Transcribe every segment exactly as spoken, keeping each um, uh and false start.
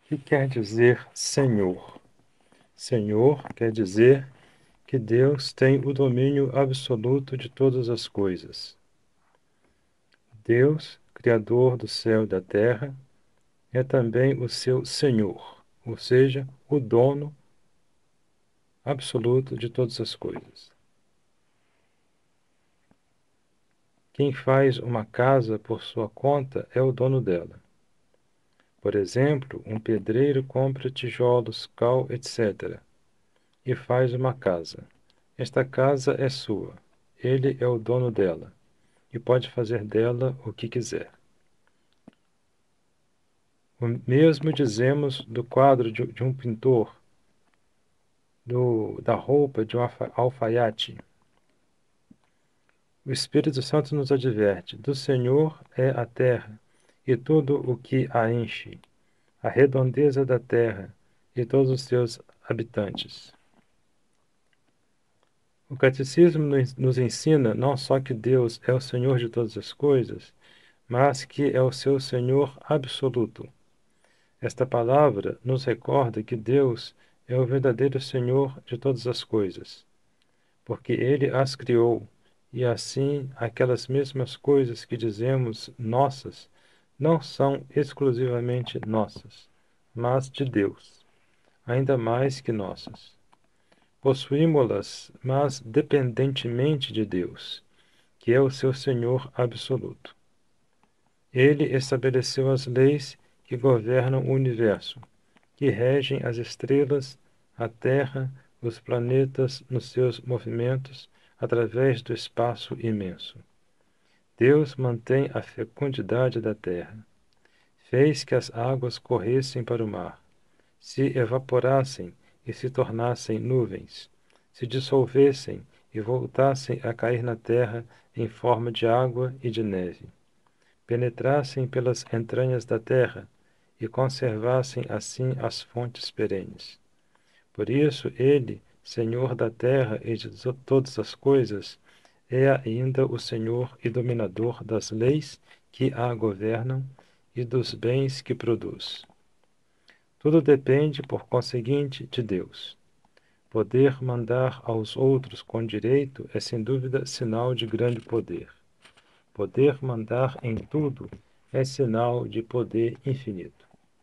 que quer dizer Senhor? Senhor quer dizer que Deus tem o domínio absoluto de todas as coisas. Deus, Criador do céu e da terra, é também o seu Senhor, ou seja, o dono absoluto de todas as coisas. Quem faz uma casa por sua conta é o dono dela. Por exemplo, um pedreiro compra tijolos, cal, etcétera, e faz uma casa. Esta casa é sua. Ele é o dono dela e pode fazer dela o que quiser. O mesmo dizemos do quadro de, de um pintor, do, da roupa de um alfa, alfaiate. O Espírito Santo nos adverte: do Senhor é a terra e tudo o que a enche, a redondeza da terra e todos os seus habitantes. O Catecismo nos ensina não só que Deus é o Senhor de todas as coisas, mas que é o seu Senhor absoluto. Esta palavra nos recorda que Deus é o verdadeiro Senhor de todas as coisas, porque Ele as criou, e assim aquelas mesmas coisas que dizemos nossas não são exclusivamente nossas, mas de Deus, ainda mais que nossas. Possuímo-las, mas dependentemente de Deus, que é o seu Senhor absoluto. Ele estabeleceu as leis que governam o universo, que regem as estrelas, a Terra, os planetas nos seus movimentos através do espaço imenso. Deus mantém a fecundidade da terra. Fez que as águas corressem para o mar, se evaporassem e se tornassem nuvens, se dissolvessem e voltassem a cair na terra em forma de água e de neve, penetrassem pelas entranhas da terra e conservassem assim as fontes perenes. Por isso, ele, Senhor da terra e de todas as coisas, é ainda o Senhor e dominador das leis que a governam e dos bens que produz. Tudo depende, por conseguinte, de Deus. Poder mandar aos outros com direito é sem dúvida sinal de grande poder. Poder mandar em tudo é sinal de poder infinito.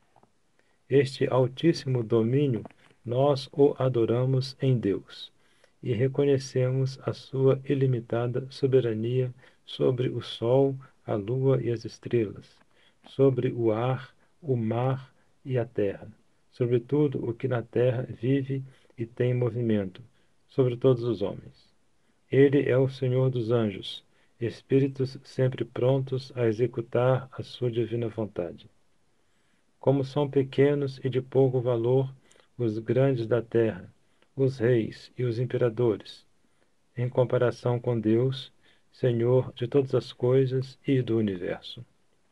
Este altíssimo domínio nós o adoramos em Deus e reconhecemos a sua ilimitada soberania sobre o sol, a lua e as estrelas, sobre o ar, o mar e a terra, sobre tudo o que na terra vive e tem movimento, sobre todos os homens. Ele é o Senhor dos anjos, espíritos sempre prontos a executar a sua divina vontade. Como são pequenos e de pouco valor os grandes da terra, os reis e os imperadores, em comparação com Deus, Senhor de todas as coisas e do universo.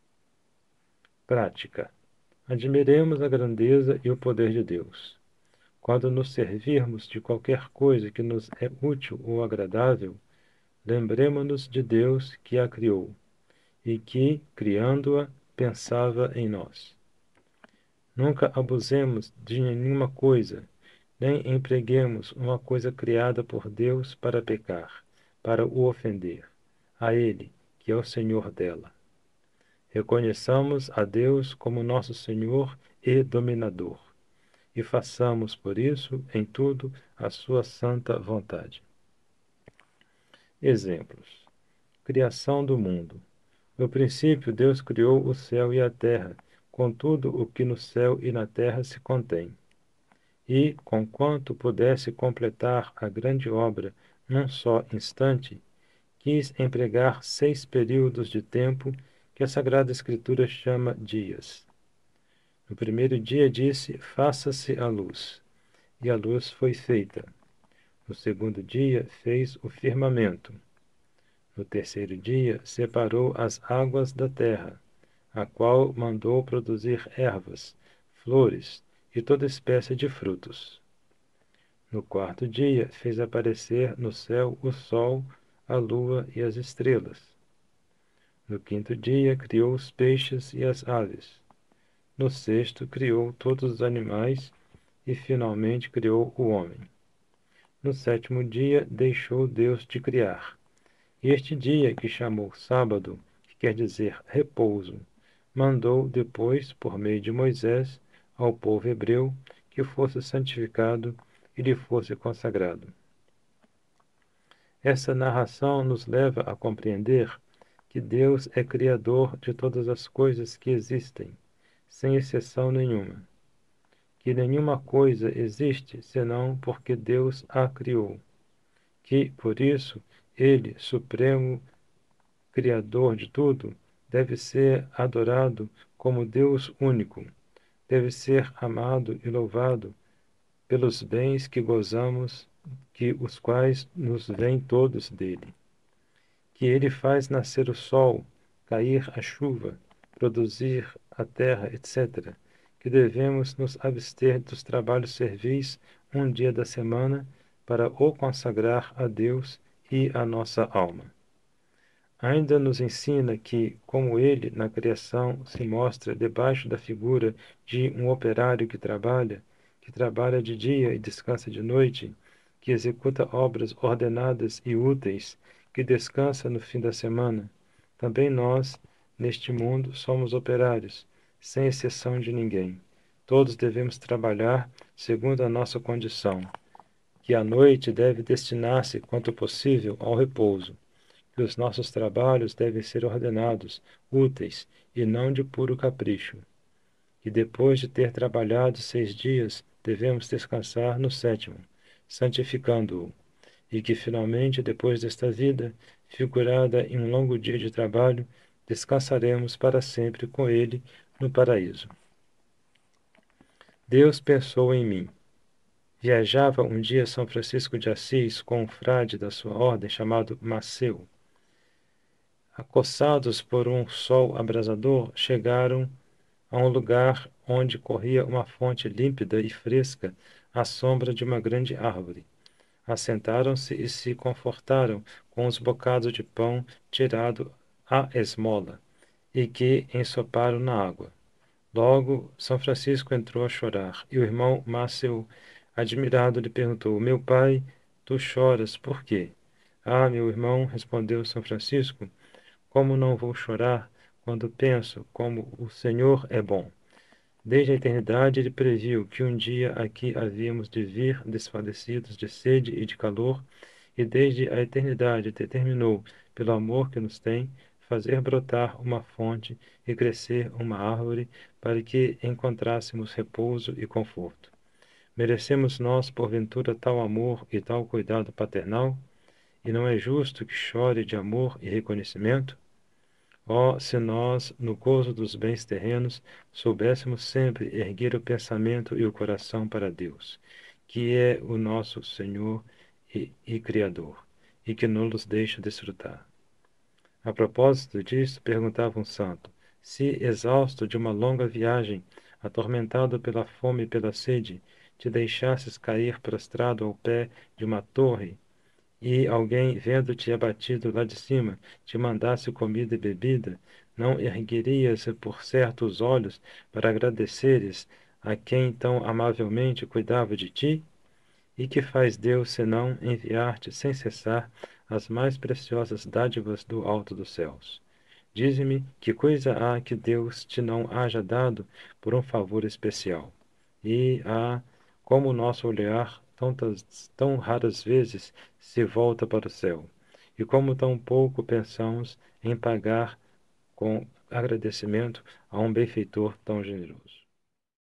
Prática. Admiremos a grandeza e o poder de Deus. Quando nos servirmos de qualquer coisa que nos é útil ou agradável, lembremo-nos de Deus que a criou e que, criando-a, pensava em nós. Nunca abusemos de nenhuma coisa, nem empreguemos uma coisa criada por Deus para pecar, para o ofender, a Ele, que é o Senhor dela. Reconheçamos a Deus como nosso Senhor e dominador, e façamos, por isso, em tudo, a sua santa vontade. Exemplos. Criação do mundo. No princípio, Deus criou o céu e a terra, com tudo o que no céu e na terra se contém. E, conquanto pudesse completar a grande obra num só instante, quis empregar seis períodos de tempo que a Sagrada Escritura chama dias. No primeiro dia disse: faça-se a luz, e a luz foi feita. No segundo dia fez o firmamento. No terceiro dia separou as águas da terra, a qual mandou produzir ervas, flores e toda espécie de frutos. No quarto dia fez aparecer no céu o sol, a lua e as estrelas. No quinto dia criou os peixes e as aves. no sexto, criou todos os animais e, finalmente, criou o homem. No sétimo dia, deixou Deus de criar. E este dia, que chamou sábado, que quer dizer repouso, mandou depois, por meio de Moisés, ao povo hebreu que fosse santificado e lhe fosse consagrado. Essa narração nos leva a compreender que Deus é criador de todas as coisas que existem, sem exceção nenhuma. Que nenhuma coisa existe senão porque Deus a criou. Que, por isso, Ele, Supremo Criador de tudo, deve ser adorado como Deus único, deve ser amado e louvado pelos bens que gozamos, que os quais nos vêm todos dele. Que ele faz nascer o sol, cair a chuva, produzir a terra, etcétera. Que devemos nos abster dos trabalhos servis um dia da semana para o consagrar a Deus e a nossa alma. Ainda nos ensina que, como ele, na criação, se mostra debaixo da figura de um operário que trabalha, que trabalha de dia e descansa de noite, que executa obras ordenadas e úteis, que descansa no fim da semana, também nós, neste mundo, somos operários, sem exceção de ninguém. Todos devemos trabalhar segundo a nossa condição, que a noite deve destinar-se, quanto possível, ao repouso, que os nossos trabalhos devem ser ordenados, úteis e não de puro capricho. E depois de ter trabalhado seis dias, devemos descansar no sétimo, santificando-o. E que finalmente, depois desta vida, figurada em um longo dia de trabalho, descansaremos para sempre com ele no paraíso. Deus pensou em mim. Viajava um dia São Francisco de Assis com um frade da sua ordem chamado Maceu. Acossados por um sol abrasador, chegaram a um lugar onde corria uma fonte límpida e fresca à sombra de uma grande árvore. Assentaram-se e se confortaram com os bocados de pão tirado à esmola, e que ensoparam na água. Logo, São Francisco entrou a chorar, e o irmão Maceu, admirado, lhe perguntou: Meu pai, tu choras, por quê? Ah, meu irmão, respondeu São Francisco, como não vou chorar quando penso como o Senhor é bom? Desde a eternidade ele previu que um dia aqui havíamos de vir desfalecidos de sede e de calor, e desde a eternidade determinou, pelo amor que nos tem, fazer brotar uma fonte e crescer uma árvore para que encontrássemos repouso e conforto. Merecemos nós, porventura, tal amor e tal cuidado paternal? E não é justo que chore de amor e reconhecimento? Oh, se nós, no gozo dos bens terrenos, soubéssemos sempre erguer o pensamento e o coração para Deus, que é o nosso Senhor e, e Criador, e que não nos deixa desfrutar. A propósito disso, perguntava um santo, se, exausto de uma longa viagem, atormentado pela fome e pela sede, te deixasses cair prostrado ao pé de uma torre, e alguém, vendo-te abatido lá de cima, te mandasse comida e bebida, não erguerias por certo os olhos para agradeceres a quem tão amavelmente cuidava de ti? E que faz Deus senão enviar-te sem cessar as mais preciosas dádivas do alto dos céus? Dize-me que coisa há que Deus te não haja dado por um favor especial. E, ah, como o nosso olhar tantas, tão raras vezes se volta para o céu, e como tão pouco pensamos em pagar com agradecimento a um benfeitor tão generoso.